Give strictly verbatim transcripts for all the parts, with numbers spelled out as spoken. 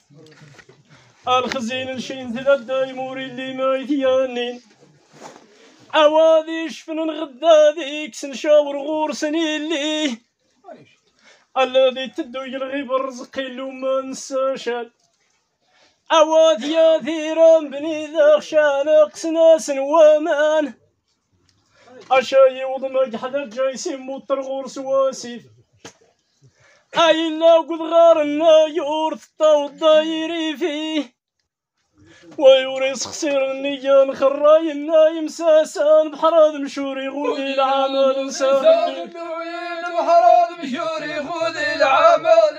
الخزين الشين ثلاثة يموري اللي ما يثيانين عوادي شفن غدا ذيك سنشاور غور سنيلي الذي تدو يلغي برزقي لو ما نساشال عواد يا ثيران بني ذا خشانق سناس ومان عشاي وضمك حدا جايسي موطر غور سواسيف اي لا قد غار النايور ثطاو الضايري فيه ويوريس خسير النيان خراي النايم ساسان بحراد مشوري غودي العمل نساغلوين بحراد مشوري غودي العمل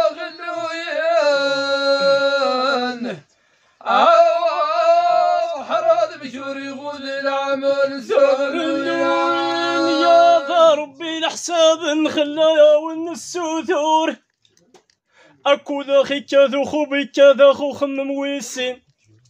نساغلوين بحراد مشوري غودي العمل نساغلوين يا ذا ربي الحساب نخلايا ونسوثور اكو ذا خي كاذو خوبي كاذا خو خمم ويسين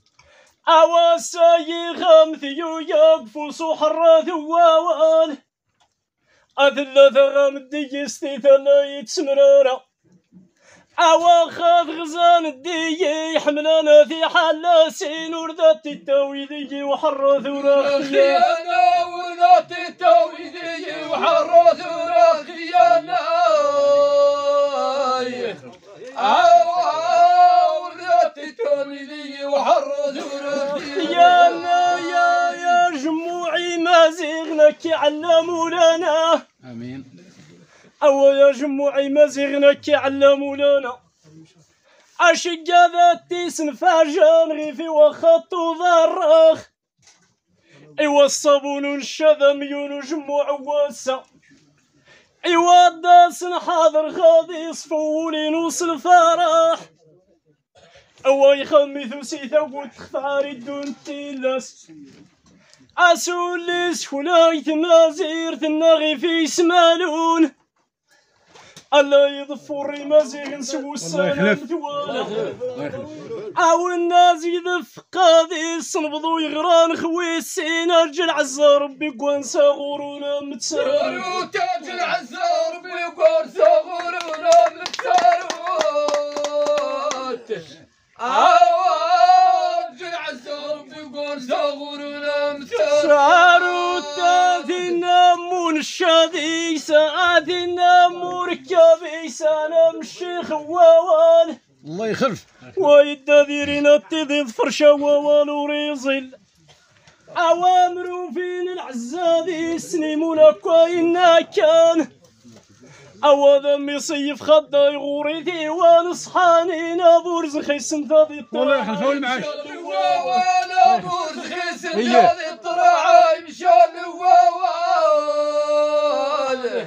عواساي غامثيو يقفو صحرا ثواوال أثلاثة غامدي يستيثلا يتسمرارا عوا خاذ غزان الدي حملانا في حلاسين وردات التويدي وحرا ثورا خيانا وردات التويدي وحرا ثورا خيانا عوا وردات التويدي وحرا ثورا خيانا يا يا جموعي ما زغنك علموا لنا امين. أو يا جموعي ما زغنك علموا لنا عشق ذاتي سنفاجان غيفي وخط ضرخ ايوا الصابون والشذا ميون وجموع واسع ايوا الداس حاضر غادي صفولي نوص الفرح اوا يخمثو سيثا وتخفاري دون تيلاس اسوليس خلايت مازير النغي في سمالون الله يضفوا الرمازيغ نسوو السلام ثوالا او الناس يذف قاضي صنبضو يغران خويسين رجل عزا ربي قوانسا غورونا متسارو تاج العزا ربي قوانسا غورونا متساروت عواج العزا ربي قوانسا غورونا متسارو تاثي نامون الشاذي ساثي نامون ركابي سانا مشي خوال الله يخلف ويدا ذيرينا تضيض فرشا ووالو ريزل اوامرو فين العزادي سنيمونا كوينا كان أوذا ميصيف خدا يغوري ديوان صحاني نابور زخيس انتاضي والله يخلفوا المعاش وانا بور زخيس انتاضي الطراعي مشان ووال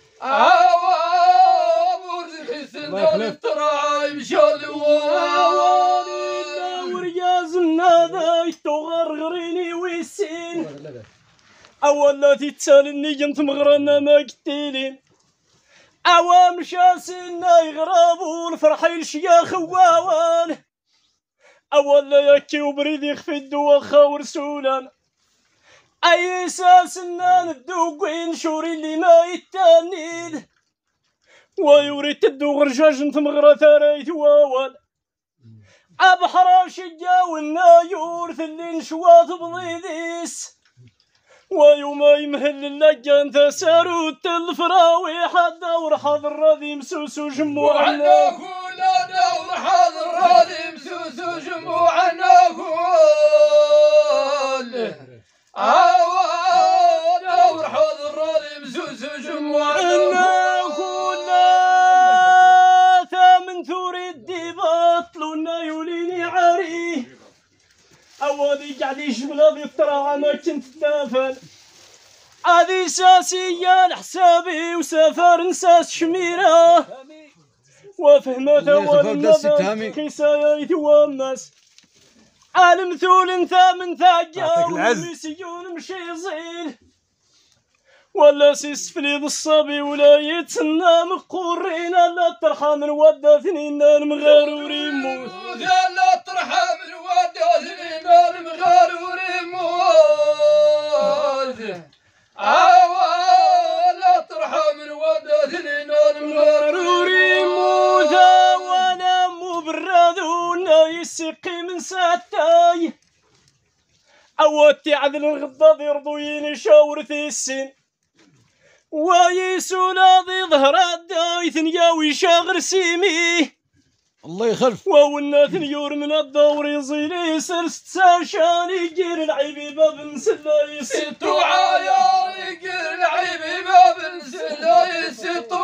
عوا بور زخيس انتاضي الطراعي مشان ووال ورياز النادا يتغرغريني ويسين أولا تتسالني جنت مغرنا ما قتيلين عوام شاسنا يغرابون الفرحي الشياخ واوان اولا يكي وبريد يخفي الدوخة ورسولان اي ساسنا ندوقين شوري اللي ما يتانيد ويوريد تدو غرجاج انت مغرى ثاريث واوان ابحر شجا والنايور ثلين شواط بضيديس ويوم يمهل اللجان تسارو الفراوي حدا ورحض الراضي مسوس وجموعنا كولا دور حض الراضي مسوس وجموعنا كول عوا دور حض الراضي مسوس وجموعنا كولا ثامن ثوري الديبات لونا يوليني عاري أولي قاعد يجبل هذي الطراعة ما كنت تافل هذي ساسية لحسابي وسافر نساس شميرة وفهمت أول النظر كيسايا يتومس عالم ثول ثامن ثاقة ومسيون مشي زين ولا سيسفلي بالصبي ولا يتسنى مقورين لا ترحم من ودا ثنين المغارور يموت لا ترحم من ودا ثنين المغارور يموت عوا لا ترحم من ودا ثنين المغارور يموت وانا مو بالرادو عاونا يسقي من ساتاي عواتي عدل الغضاض يرضوين يشاور في السن ويسونا ذي ظهر الداي ثنيا ويشاغر سيمي الله يخلف وولنا ثنيور من الدور يصير سرست ساشان يجير العيبي باب نسلا ستو عيار يجير العيبي باب نسلا ستو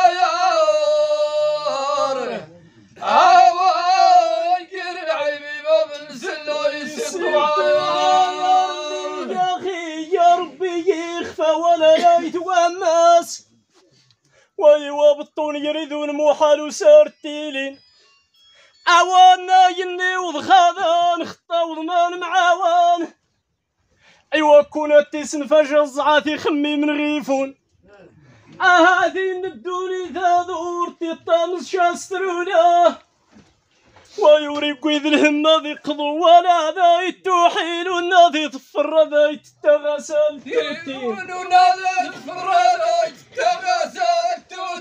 عيار عوا يجير العيبي باب نسلا ستو عيار يا اخي يا ربي يخفى ولا لا يتومس ويوا بالطون يريدون موحال وسارتيلين عوانا يني وضخاذان خطا وضمان معاوان ايوا كونت تسن فجزعاتي خمي من غيفون هذه ندوني ذا ذورتي الطامس شاسترونا ويوري قيد الهمة ذي قضو ولا ذا يتوحيل وناذي طفر ذا يتغسل توتين وناذي طفر ذا يتغسل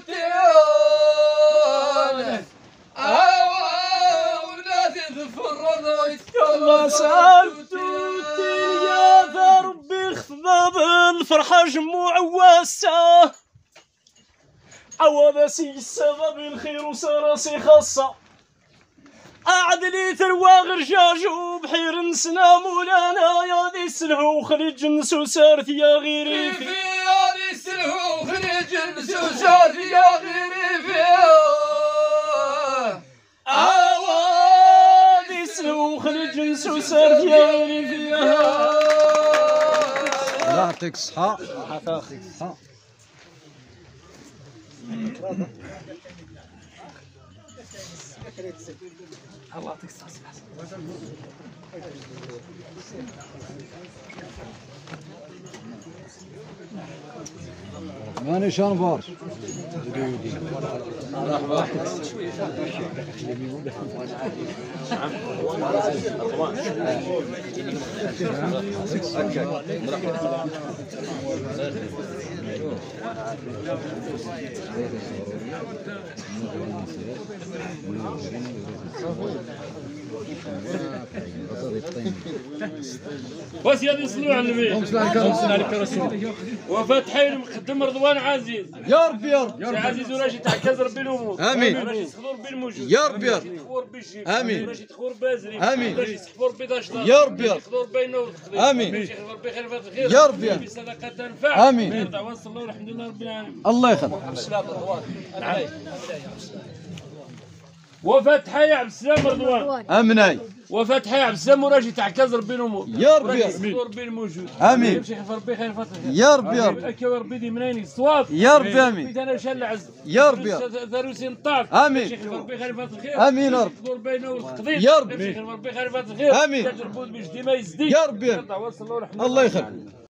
توتين ما سالتوتين يا ذا ربي خذاب الفرحة جموع واسع عوض سي السبب الخير وسراسي خاصة أعدلي ثروى غرجاج وبحير نسنا مولانا يا ذي السلهو خريج نسو سارت يا غيري في يا ذي السلهو خريج نسو سارت يا غيري في عوادي سلو خرج نسو سارت يا غيري فيها الله يعطيك الصحة الله يعطيك الصحة الله يعطيك الصحة ماني شانفار بس يا ذي صلوا على النبي اللهم عليك رسول وفتحي المقدم رضوان عزيز يا ربي يا رب يا عزيز وراشد تحكز ربي الامور امين راشد تخضر بالموجود يا ربي يا رب تخور بالجيب امين راشد تخور بازري امين راشد تخور بداشطه يا ربي يا رب تخور بينه امين ربي خير فات الخير يا ربي يا رب بصدقه تنفع امين دعوه صلى الله والحمد لله رب العالمين الله يخلف وفتحي عبد السلام رضوان امناي وفتحي عبد السلام وراشد تحكز ربي الامور يا ربي يا رب تخور بالموجود امين يمشي ربي خير فات الخير يا ربي يا رب اكي وربي دي منين الصواب يا ربي امين بيت انا شال عز يا ربي يا رب ذروسي نطاف امين شيخ ربي خليفات الخير امين يا رب دور بينه والتقدير يا ربي شيخ ربي خليفات الخير امين تجربوا باش ديما يزدي يا ربي الله الله يخليك